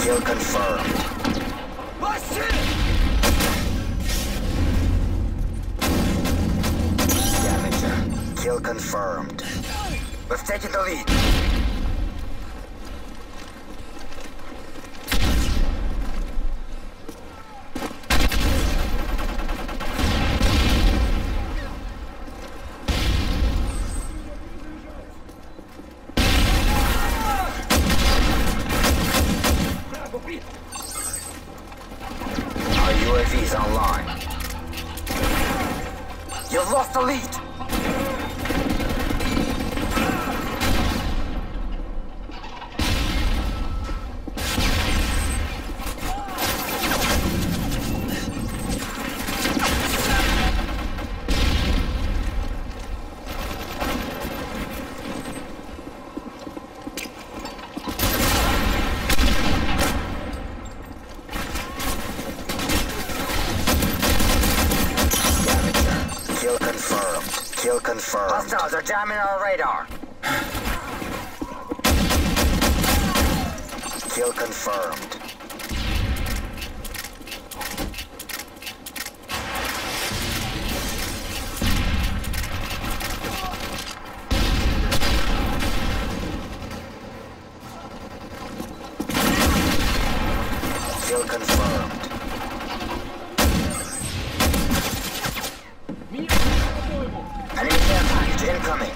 Kill confirmed. Damager. Kill confirmed. We've taken the lead. Our UAV's online. You've lost the lead. Kill confirmed. Hostiles are jamming our radar. Kill confirmed. Kill confirmed. Enemy care package incoming.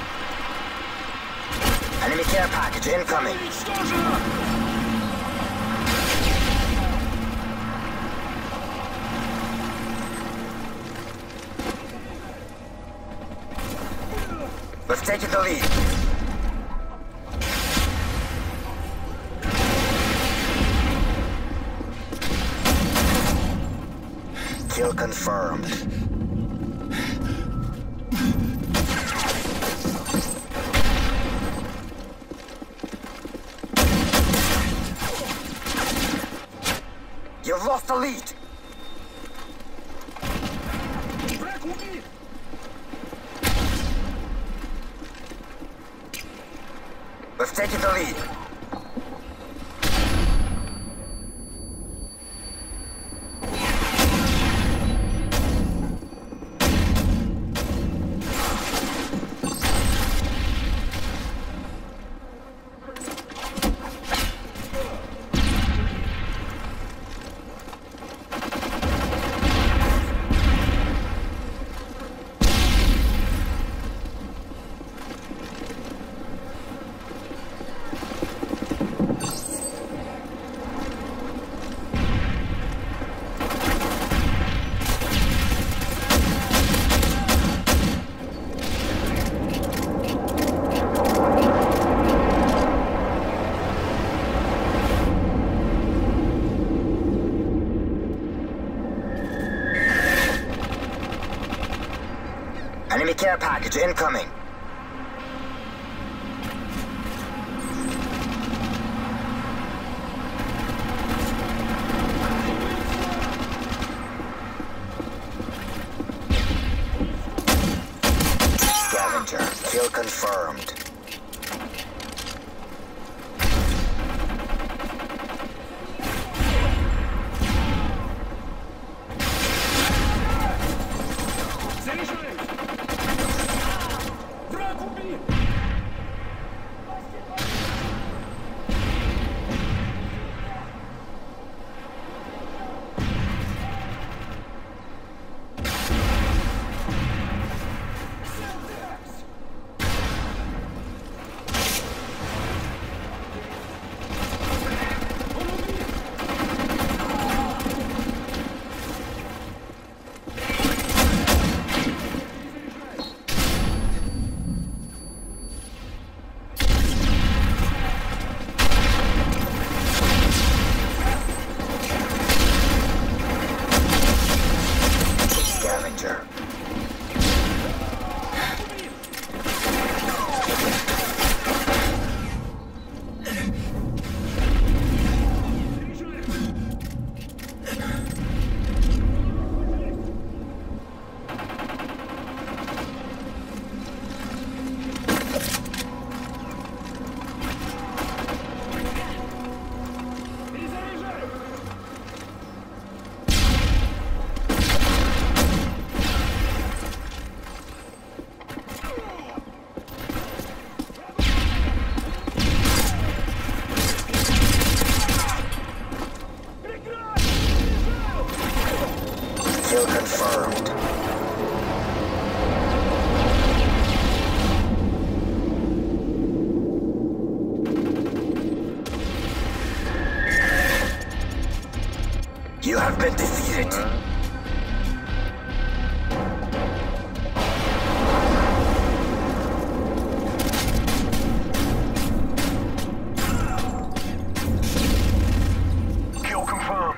Enemy care package incoming. Let's take it the lead. Kill confirmed. You've lost the lead. We've taken the lead. Enemy care package incoming. Scavenger, kill confirmed. You have been defeated. Kill confirmed.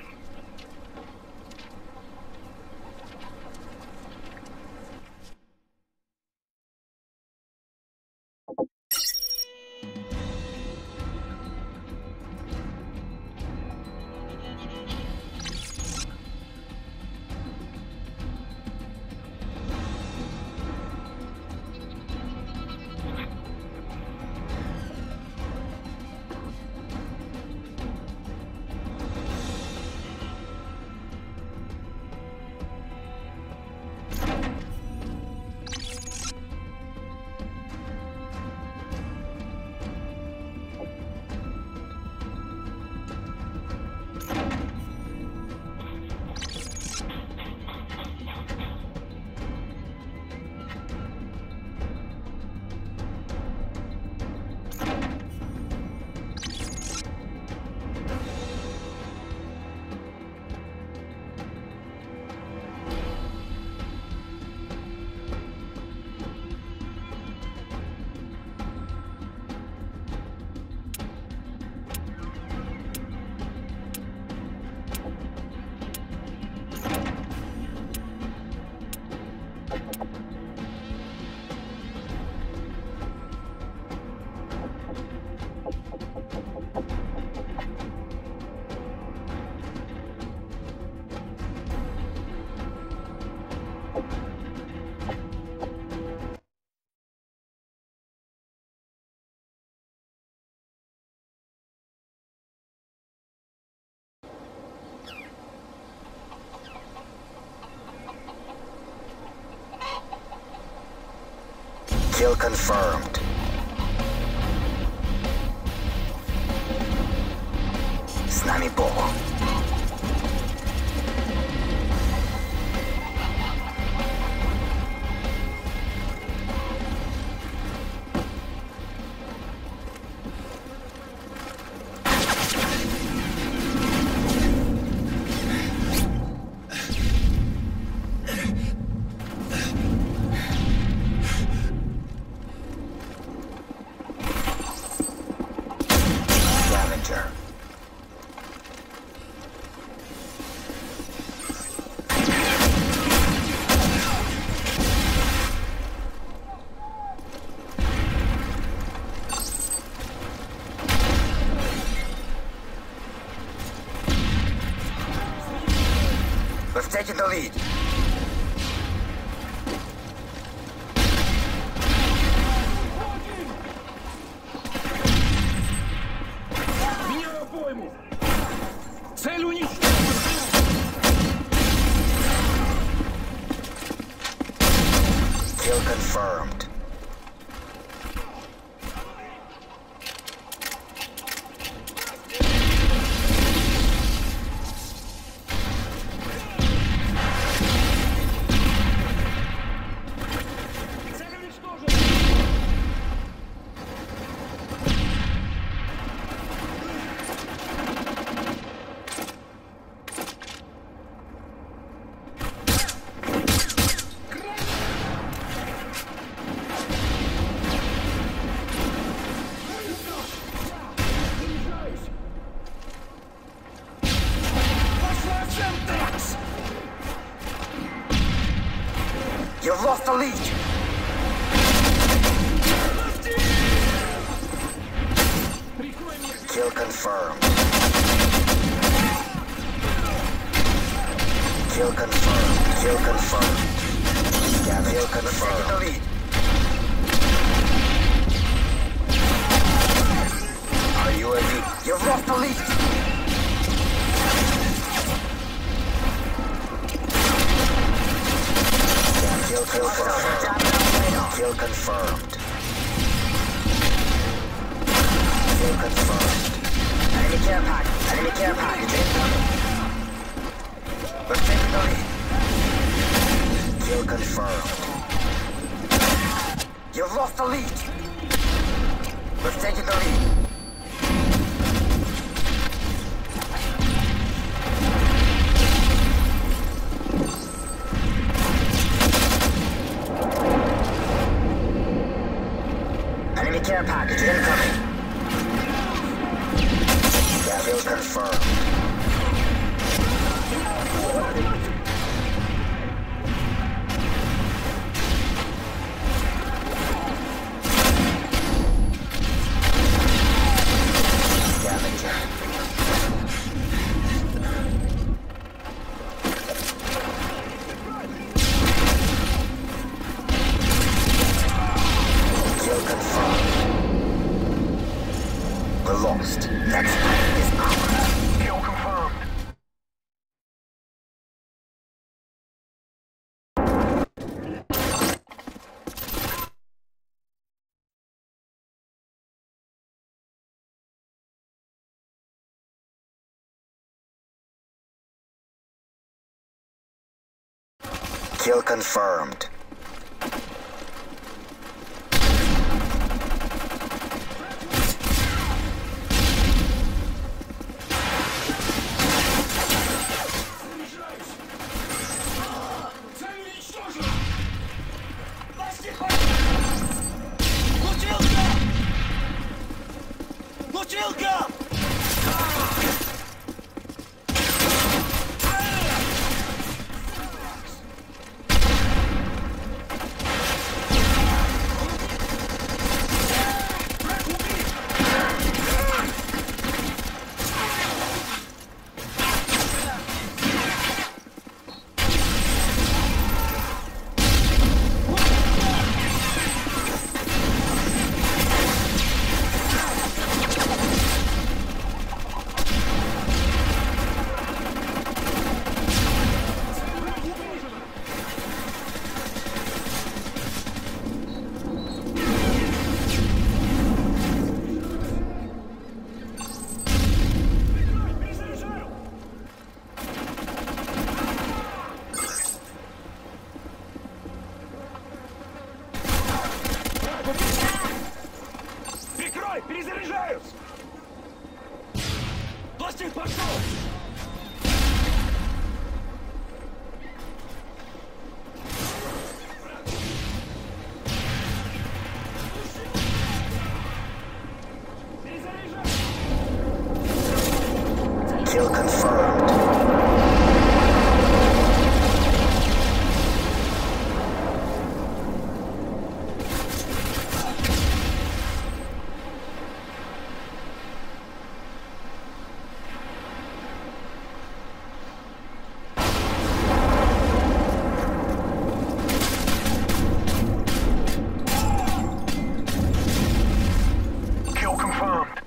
Kill confirmed. С нами Бог. We've taken the lead. Меняю обойму. Цель уничтожена. Kill confirmed. You've lost the lead. Kill confirmed. Kill confirmed. Kill confirmed. Kill confirmed. The lead. Are you ready? You've lost the lead. Kill confirmed. Kill confirmed. Kill confirmed. Enemy care package. Enemy care package incoming. We're taking the lead. Kill confirmed. You've lost the lead. We're taking the lead. confirmed. Kill confirmed. We're lost. Next fight is ours. Kill confirmed. Kill confirmed. Прикрой! Перезаряжаюсь! Пластик пошел! Kill confirmed. Kill confirmed.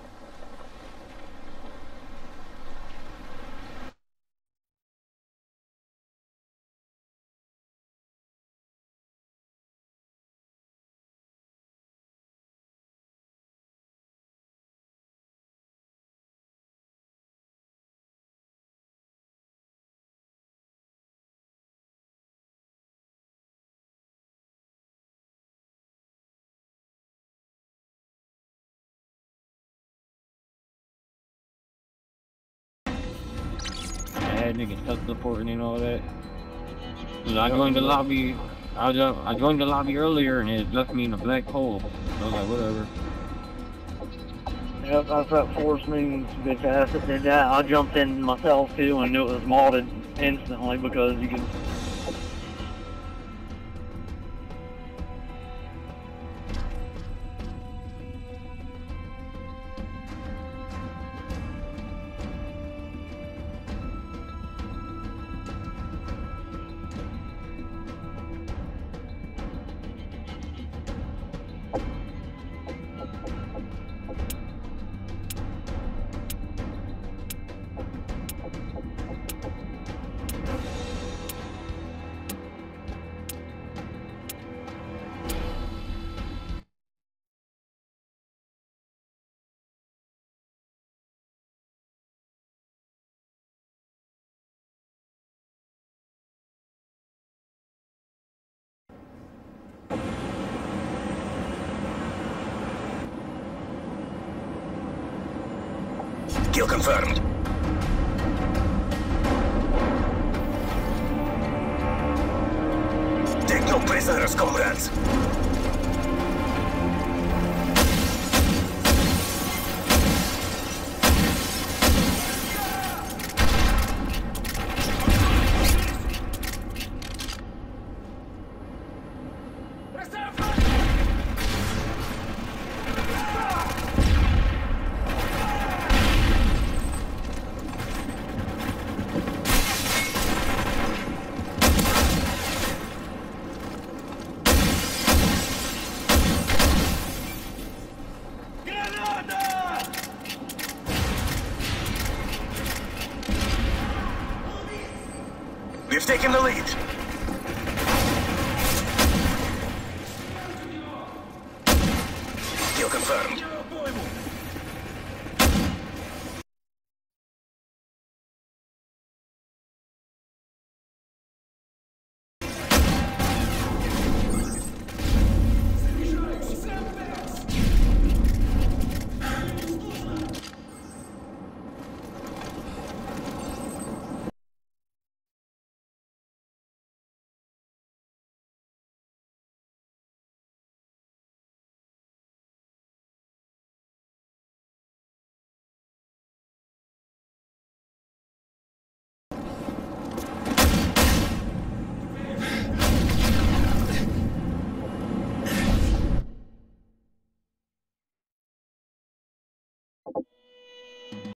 Bad niggas teleporting and all that. I joined the lobby. I joined the lobby earlier and it left me in a black hole. I was like, whatever. Yep, that's what forced me because it did that. I jumped in myself too and knew it was modded instantly because you can. Kill confirmed. Take no prisoners, comrades. We've taken the lead.